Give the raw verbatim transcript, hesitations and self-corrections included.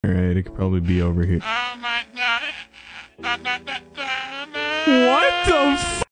Alright, it could probably be over here. Oh my god. What the f-